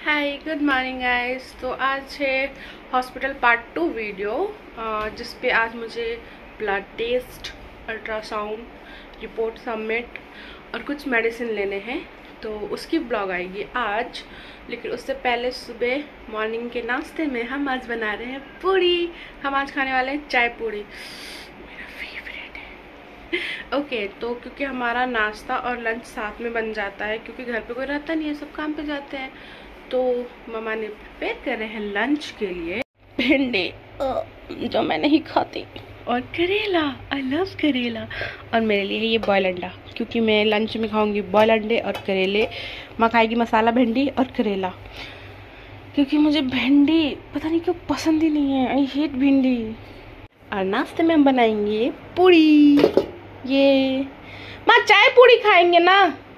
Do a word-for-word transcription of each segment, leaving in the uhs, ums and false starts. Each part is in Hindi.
Hi good morning guys. तो आज है हॉस्पिटल पार्ट टू वीडियो, जिस पे आज मुझे blood test, ultrasound report submit और कुछ मेडिसिन लेने हैं। तो उसकी ब्लॉग आएगी आज। लेकिन उससे पहले सुबह मॉर्निंग के नाश्ते में हम आज बना रहे हैं पूड़ी। हम आज खाने वाले हैं चाय पूड़ी, मेरा फेवरेट है। ओके okay, तो क्योंकि हमारा नाश्ता और लंच साथ में बन जाता है, क्योंकि घर पे कोई रहता नहीं है, सब काम पे जाते हैं। तो मम्मा ने प्रिपेयर कर रहे हैं लंच के लिए भिंडी जो मैं नहीं खाती, और करेला, आई लव करेला। और मेरे लिए है ये बॉयल अंडा, क्योंकि मैं लंच में खाऊंगी बॉयल अंडे और करेले। माँ खाएगी मसाला भिंडी और करेला, क्योंकि मुझे भिंडी पता नहीं क्यों पसंद ही नहीं है। आई हेट भिंडी। और नाश्ते में हम बनाएंगे पूड़ी। ये माँ चाय पूड़ी खाएंगे ना?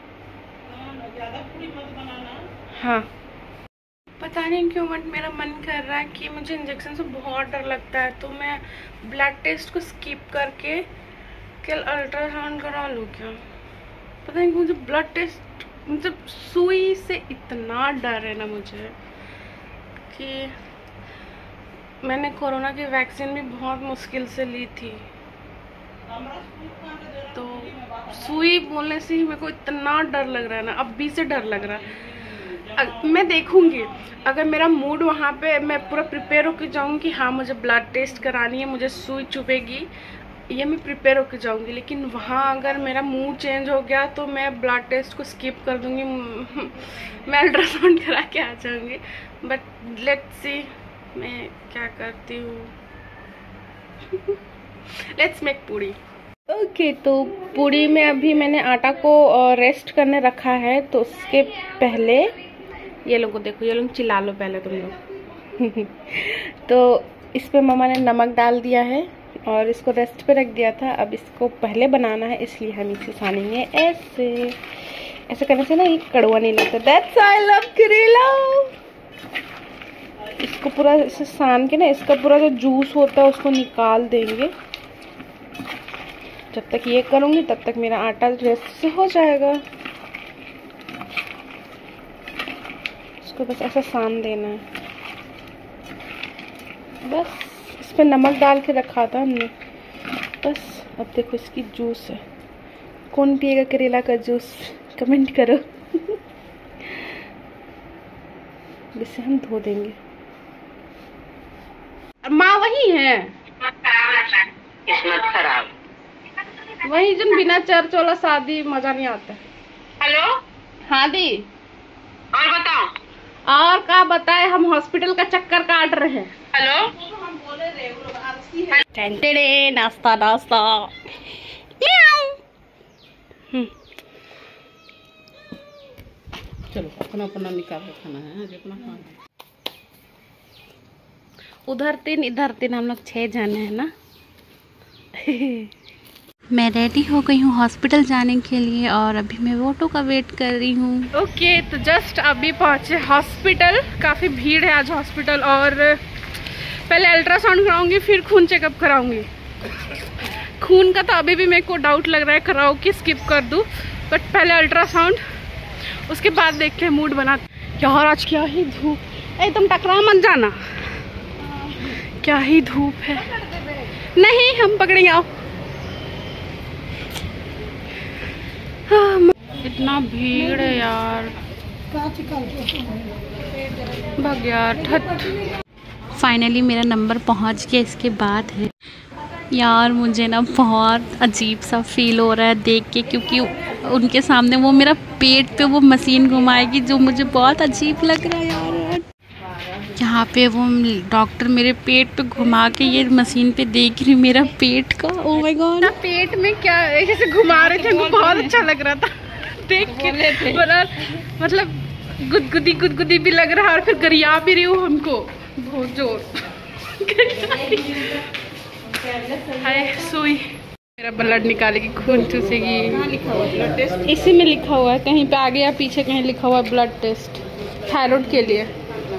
हाँ, पता नहीं क्यों बट मेरा मन कर रहा है कि मुझे इंजेक्शन से बहुत डर लगता है, तो मैं ब्लड टेस्ट को स्किप करके कल अल्ट्रासाउंड करा लूँ क्या? पता नहीं, मुझे ब्लड टेस्ट मतलब सुई से इतना डर है ना मुझे, कि मैंने कोरोना की वैक्सीन भी बहुत मुश्किल से ली थी। तो सुई बोलने से ही मेरे को इतना डर लग रहा है ना, अब भी से डर लग रहा है। मैं देखूंगी, अगर मेरा मूड वहाँ पे, मैं पूरा प्रिपेयर होकर जाऊंगी कि हाँ मुझे ब्लड टेस्ट करानी है, मुझे सुई चुभेगी, ये मैं प्रिपेयर होकर जाऊंगी। लेकिन वहाँ अगर मेरा मूड चेंज हो गया तो मैं ब्लड टेस्ट को स्किप कर दूंगी, मैं अल्ट्रासाउंड करा के आ जाऊंगी। बट लेट्स सी मैं क्या करती हूँ। Let's make puri. Okay okay, तो पूड़ी में अभी मैंने आटा को रेस्ट करने रखा है। तो उसके पहले ये लोगों को देखो, ये लोग चिल्ला लो पहले तुम लोग। तो इस पे मम्मा ने नमक डाल दिया है और इसको रेस्ट पे रख दिया था। अब इसको पहले बनाना है, इसलिए हम इसे छानेंगे ऐसे। ऐसे करने से ना ये कड़वा नहीं लगता। दैट्स आई लव करेला। इसको पूरा इसे सान के ना, इसका पूरा जो जूस होता है उसको निकाल देंगे। जब तक ये करूँगी तब तक मेरा आटा रेस्ट से हो जाएगा। इसको बस ऐसा सान देना है, बस। इस पर नमक डाल के रखा था हमने, बस। अब देखो इसकी जूस है। कौन पिएगा करेला का जूस? कमेंट करो। इसे हम धो देंगे। माँ वही है, किस्मत खराब। वही जो बिना चर्च वाला शादी मजा नहीं आता। हेलो, हाँ दी। और बताओ। और क्या बताए, हम हॉस्पिटल का चक्कर काट रहे हैं। हेलो, टेंटेडे नाश्ता नाश्ता। चलो अपना अपना निकाल के खाना है, जितना खाना है। उधर तीन इधर तीन, हम लोग छह जाने हैं ना। मैं रेडी हो गई हूँ हॉस्पिटल जाने के लिए, और अभी मैं ऑटो का वेट कर रही हूँ। ओके okay, तो जस्ट अभी पहुँचे हॉस्पिटल। काफ़ी भीड़ है आज हॉस्पिटल। और पहले अल्ट्रासाउंड कराऊंगी, फिर खून चेकअप कराऊंगी। खून का तो अभी भी मेरे को डाउट लग रहा है कराओ कि स्किप कर दूँ, बट पहले अल्ट्रासाउंड, उसके बाद देखते हैं मूड बना। यार आज क्या ही धूप है, तुम टकरा मत जाना। क्या ही धूप है। नहीं हम पकड़ेंगे, आओ। हाँ, इतना भीड़ है यार, भाग यार ठट। फाइनली मेरा नंबर पहुंच गया। इसके बाद है यार, मुझे ना बहुत अजीब सा फील हो रहा है देख के, क्योंकि उनके सामने वो मेरा पेट पे वो मशीन घुमाएगी, जो मुझे बहुत अजीब लग रहा है यार। यहाँ पे वो डॉक्टर मेरे पेट पे घुमा के ये मशीन पे देख रही मेरा पेट का। ओह माय गॉड, पेट में क्या ऐसे घुमा रहे थे, उनको बहुत अच्छा लग रहा था देख के। मतलब गुदगुदी गुदगुदी भी लग रहा है, और फिर गरिया भी रही हूँ हमको बहुत जोर। हाय सुई, मेरा ब्लड निकालेगी, खून चूसेगी। इसी में लिखा हुआ है, कहीं पे आगे या पीछे कहीं लिखा हुआ है ब्लड टेस्ट, थायराइड के लिए।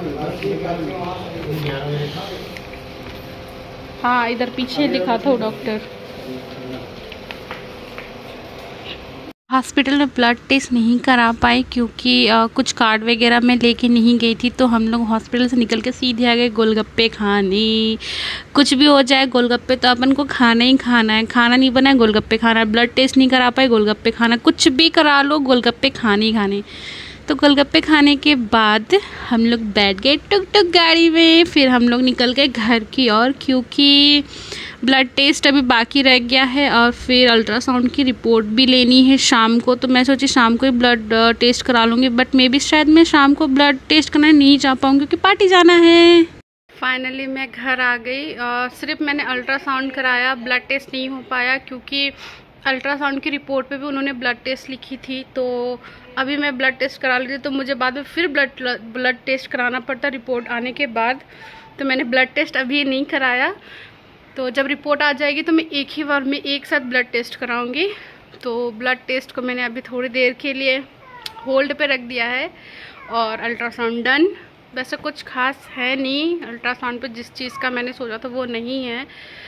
हाँ इधर पीछे लिखा था वो डॉक्टर। हॉस्पिटल में ब्लड टेस्ट नहीं करा पाए क्योंकि आ, कुछ कार्ड वगैरह मैं लेके नहीं गई थी, तो हम लोग हॉस्पिटल से निकल के सीधे आ गए गोलगप्पे खाने। कुछ भी हो जाए, गोलगप्पे तो अपन को खाना ही खाना है, खाना नहीं बना है गोलगप्पे खाना है। ब्लड टेस्ट नहीं करा पाए, गोलगप्पे खाना, कुछ भी करा लो गोलगप्पे खाने ही खाने। तो गोलगप्पे खाने के बाद हम लोग बैठ गए टुक टुक गाड़ी में, फिर हम लोग निकल गए घर की ओर क्योंकि ब्लड टेस्ट अभी बाकी रह गया है और फिर अल्ट्रासाउंड की रिपोर्ट भी लेनी है शाम को। तो मैं सोची शाम को ही ब्लड टेस्ट करा लूँगी, बट मे बी शायद मैं शाम को ब्लड टेस्ट करने नहीं जा पाऊँगी क्योंकि पार्टी जाना है। फाइनली मैं घर आ गई। आ, सिर्फ मैंने अल्ट्रासाउंड कराया, ब्लड टेस्ट नहीं हो पाया क्योंकि अल्ट्रासाउंड की रिपोर्ट पे भी उन्होंने ब्लड टेस्ट लिखी थी। तो अभी मैं ब्लड टेस्ट करा ली थी, तो मुझे बाद में फिर ब्लड ब्लड टेस्ट कराना पड़ता रिपोर्ट आने के बाद। तो मैंने ब्लड टेस्ट अभी नहीं कराया, तो जब रिपोर्ट आ जाएगी तो मैं एक ही बार में एक साथ ब्लड टेस्ट कराऊंगी। तो ब्लड टेस्ट को मैंने अभी थोड़ी देर के लिए होल्ड पे रख दिया है और अल्ट्रासाउंड डन। वैसे कुछ खास है नहीं, अल्ट्रासाउंड पे जिस चीज़ का मैंने सोचा था वो नहीं है।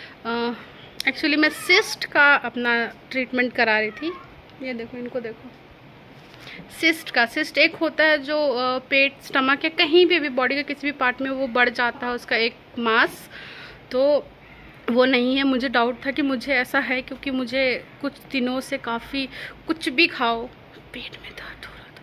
एक्चुअली मैं सिस्ट का अपना ट्रीटमेंट करा रही थी। ये देखो, इनको देखो, सिस्ट का सिस्ट एक होता है जो पेट, स्टमक या कहीं भी भी बॉडी के किसी भी पार्ट में वो बढ़ जाता है, उसका एक मास। तो वो नहीं है। मुझे डाउट था कि मुझे ऐसा है क्योंकि मुझे कुछ दिनों से काफ़ी कुछ भी खाओ पेट में दर्द हो रहा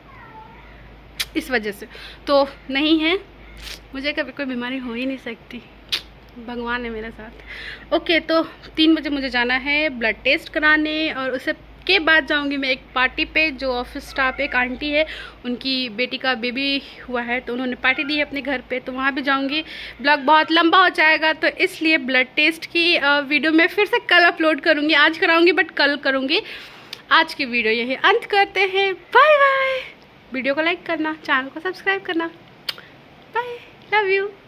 था, इस वजह से। तो नहीं है, मुझे कभी कोई बीमारी हो ही नहीं सकती, भगवान है मेरे साथ। ओके, तो तीन बजे मुझे जाना है ब्लड टेस्ट कराने और उसे के बाद जाऊंगी मैं एक पार्टी पे। जो ऑफिस स्टाफ एक आंटी है, उनकी बेटी का बेबी हुआ है, तो उन्होंने पार्टी दी है अपने घर पे, तो वहाँ भी जाऊंगी। ब्लॉग बहुत लंबा हो जाएगा, तो इसलिए ब्लड टेस्ट की वीडियो मैं फिर से कल अपलोड करूँगी। आज कराऊंगी बट कल करूँगी। आज की वीडियो यही अंत करते हैं। Bye bye. वीडियो को लाइक करना, चैनल को सब्सक्राइब करना। Bye, love you.